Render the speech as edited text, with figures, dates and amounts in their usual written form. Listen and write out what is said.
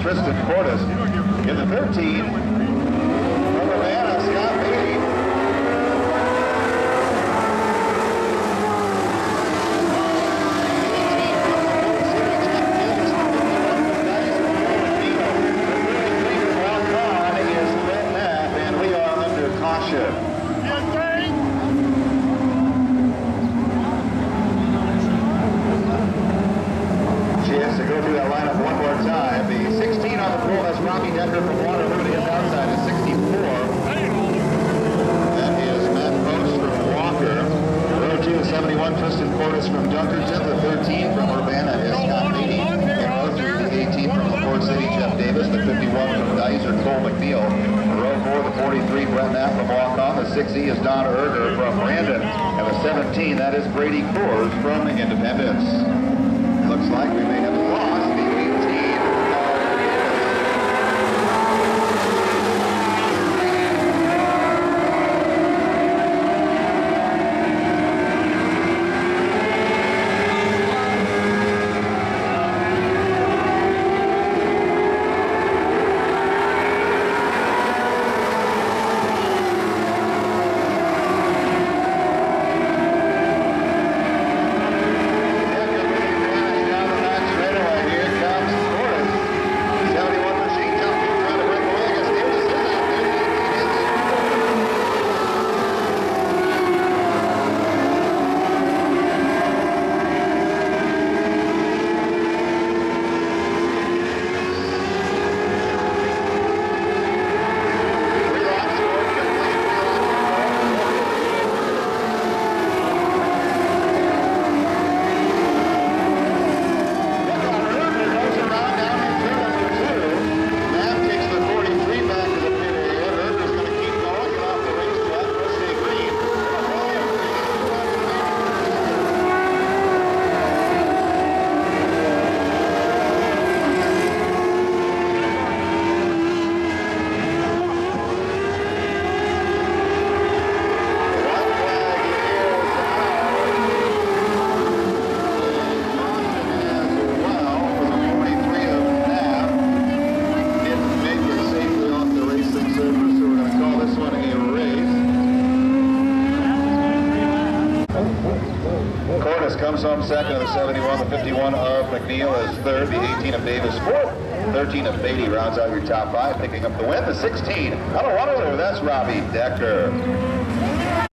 Tristan Cordes. In the 13, from Urbana, Scott Beatty. Robbie Decker from Waterloo to his outside is 64. That is Matt Post from Walker. Row 2 is 71, Tristan Cordes from Dunkerton. The 13 from Urbana is Scott Beatty. In row 3, the 18 from LaPorte City, Jeff Davis. The 51 from Dyser, Cole McNeil. Row 4, the 43, Brett Knapp from Waukon. The 6E is Don Erger from Brandon. And the 17, that is Brady Coors from Independence. Looks like we may have lost the 18. Comes home second of the 71, the 51 of McNeil is third, the 18 of Davis fourth, 13 of Beatty rounds out your top five, picking up the win. The 16 out of Waterloo, that's Robbie Decker.